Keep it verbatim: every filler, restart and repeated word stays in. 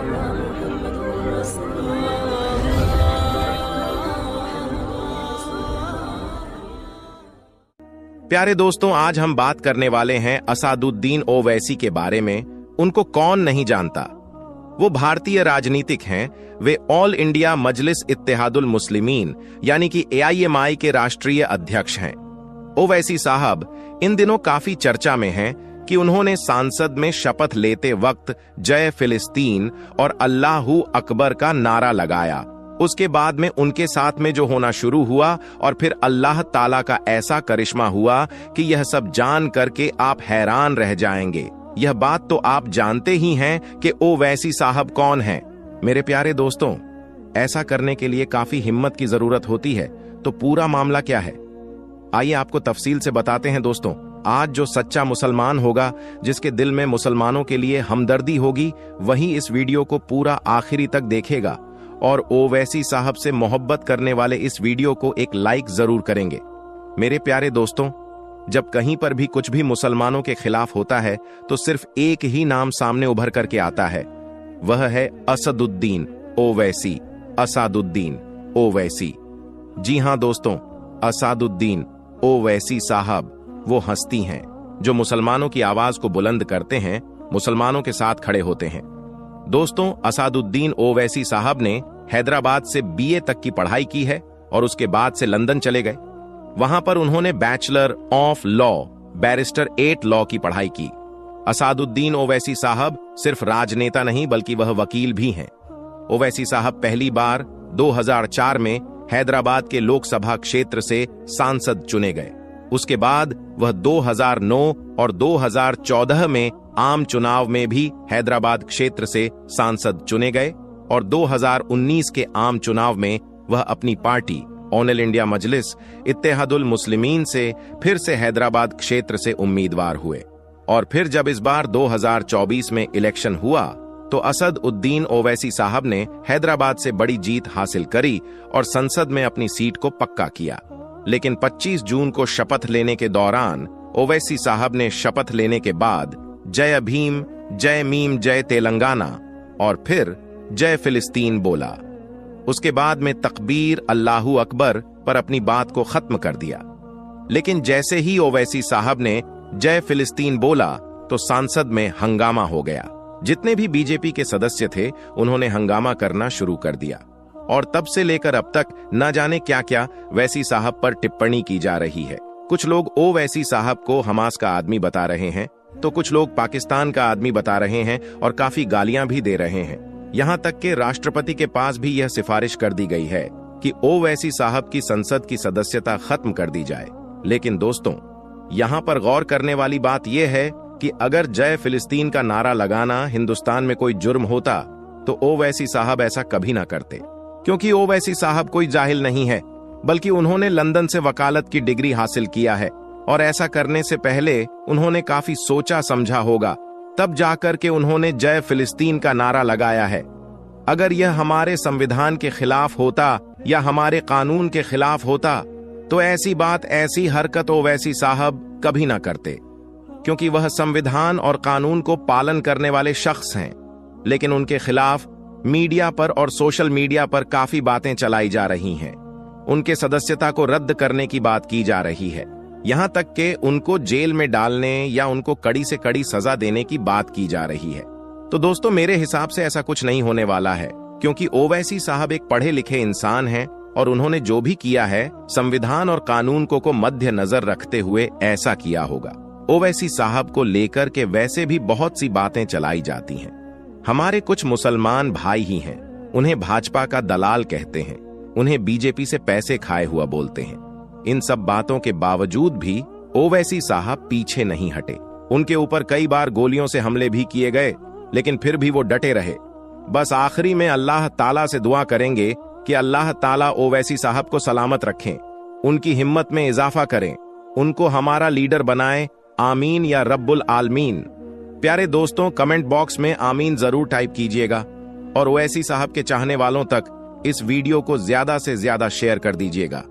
प्यारे दोस्तों, आज हम बात करने वाले हैं असदुद्दीन ओवैसी के बारे में। उनको कौन नहीं जानता। वो भारतीय राजनीतिक हैं। वे ऑल इंडिया मजलिस इत्तेहादुल मुस्लिमीन यानी कि ए आई एम आई के राष्ट्रीय अध्यक्ष हैं। ओवैसी साहब इन दिनों काफी चर्चा में हैं कि उन्होंने सांसद में शपथ लेते वक्त जय फिलिस्तीन और अल्लाहू अकबर का नारा लगाया। उसके बाद में उनके साथ में जो होना शुरू हुआ और फिर अल्लाह ताला का ऐसा करिश्मा हुआ कि यह सब जान करके आप हैरान रह जाएंगे। यह बात तो आप जानते ही हैं कि ओवैसी साहब कौन हैं। मेरे प्यारे दोस्तों, ऐसा करने के लिए काफी हिम्मत की जरूरत होती है। तो पूरा मामला क्या है, आइए आपको तफसील से बताते हैं। दोस्तों, आज जो सच्चा मुसलमान होगा, जिसके दिल में मुसलमानों के लिए हमदर्दी होगी, वही इस वीडियो को पूरा आखिरी तक देखेगा और ओवैसी साहब से मोहब्बत करने वाले इस वीडियो को एक लाइक जरूर करेंगे। मेरे प्यारे दोस्तों, जब कहीं पर भी कुछ भी मुसलमानों के खिलाफ होता है तो सिर्फ एक ही नाम सामने उभर करके आता है, वह है असदुद्दीन ओवैसी। असदुद्दीन ओवैसी, जी हां दोस्तों, असदुद्दीन ओवैसी साहब वो हस्ती हैं जो मुसलमानों की आवाज को बुलंद करते हैं, मुसलमानों के साथ खड़े होते हैं। दोस्तों, असदुद्दीन ओवैसी साहब ने हैदराबाद से बी ए तक की पढ़ाई की है और उसके बाद से लंदन चले गए। वहां पर उन्होंने bachelor of law barrister at law की पढ़ाई की। असदुद्दीन ओवैसी साहब सिर्फ राजनेता नहीं बल्कि वह वकील भी हैं। ओवैसी साहब पहली बार दो हज़ार चार में हैदराबाद के लोकसभा क्षेत्र से सांसद चुने गए। उसके बाद वह दो हज़ार नौ और दो हज़ार चौदह में आम चुनाव में भी हैदराबाद क्षेत्र से सांसद चुने गए और दो हज़ार उन्नीस के आम चुनाव में वह अपनी party all India Majlis Ittehadul Muslimeen से फिर से हैदराबाद क्षेत्र से उम्मीदवार हुए। और फिर जब इस बार दो हज़ार चौबीस में इलेक्शन हुआ तो असदुद्दीन ओवैसी साहब ने हैदराबाद से बड़ी जीत हासिल करी और संसद में अपनी सीट को पक्का किया। लेकिन पच्चीस जून को शपथ लेने के दौरान ओवैसी साहब ने शपथ लेने के बाद जय भीम, जय मीम, जय तेलंगाना और फिर जय फिलिस्तीन बोला। उसके बाद में तकबीर अल्लाहू अकबर पर अपनी बात को खत्म कर दिया। लेकिन जैसे ही ओवैसी साहब ने जय फिलिस्तीन बोला तो सांसद में हंगामा हो गया। जितने भी बी जे पी के सदस्य थे उन्होंने हंगामा करना शुरू कर दिया और तब से लेकर अब तक न जाने क्या क्या वैसी साहब पर टिप्पणी की जा रही है। कुछ लोग ओवैसी साहब को हमास का आदमी बता रहे हैं तो कुछ लोग पाकिस्तान का आदमी बता रहे हैं और काफी गालियां भी दे रहे हैं। यहां तक कि राष्ट्रपति के पास भी यह सिफारिश कर दी गई है कि ओवैसी साहब की संसद की सदस्यता खत्म कर दी जाए। लेकिन दोस्तों, यहां पर गौर करने वाली बात यह है कि अगर जय फिलिस्तीन का नारा लगाना हिंदुस्तान में कोई जुर्म होता तो ओवैसी साहब ऐसा कभी ना करते, क्योंकि ओवैसी साहब कोई जाहिल नहीं है, बल्कि उन्होंने लंदन से वकालत की डिग्री हासिल किया है और ऐसा करने से पहले उन्होंने काफी सोचा समझा होगा, तब जाकर के उन्होंने जय फिलिस्तीन का नारा लगाया है। अगर यह हमारे संविधान के खिलाफ होता या हमारे कानून के खिलाफ होता तो ऐसी बात, ऐसी हरकत ओवैसी साहब कभी ना करते, क्योंकि वह संविधान और कानून को पालन करने वाले शख्स हैं। लेकिन उनके खिलाफ मीडिया पर और सोशल मीडिया पर काफी बातें चलाई जा रही हैं। उनके सदस्यता को रद्द करने की बात की जा रही है, यहां तक कि उनको जेल में डालने या उनको कड़ी से कड़ी सजा देने की बात की जा रही है। तो दोस्तों, मेरे हिसाब से ऐसा कुछ नहीं होने वाला है, क्योंकि ओवैसी साहब एक पढ़े लिखे इंसान हैं और उन्होंने जो भी किया है संविधान और कानून को को मध्य नजर रखते हुए ऐसा किया होगा। ओवैसी साहब को लेकर के वैसे भी बहुत सी बातें चलाई जाती हैं। हमारे कुछ मुसलमान भाई ही हैं, उन्हें भाजपा का दलाल कहते हैं, उन्हें बी जे पी से पैसे खाए हुआ बोलते हैं। इन सब बातों के बावजूद भी ओवैसी साहब पीछे नहीं हटे। उनके ऊपर कई बार गोलियों से हमले भी किए गए, लेकिन फिर भी वो डटे रहे। बस आखिरी में अल्लाह ताला से दुआ करेंगे कि अल्लाह ताला ओवैसी साहब को सलामत रखें, उनकी हिम्मत में इजाफा करें, उनको हमारा लीडर बनाएं। आमीन या रब्बुल आलमीन। प्यारे दोस्तों, कमेंट बॉक्स में आमीन जरूर टाइप कीजिएगा और ओवैसी साहब के चाहने वालों तक इस वीडियो को ज्यादा से ज्यादा शेयर कर दीजिएगा।